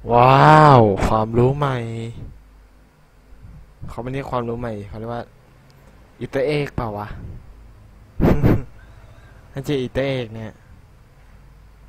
ว้าวความรู้ใหม่เขาไม่เรียกความรู้ใหม่เขาเรียกว่าอิตาเอกเปล่าวะ นั่นจะอิตาเอกเนี่ย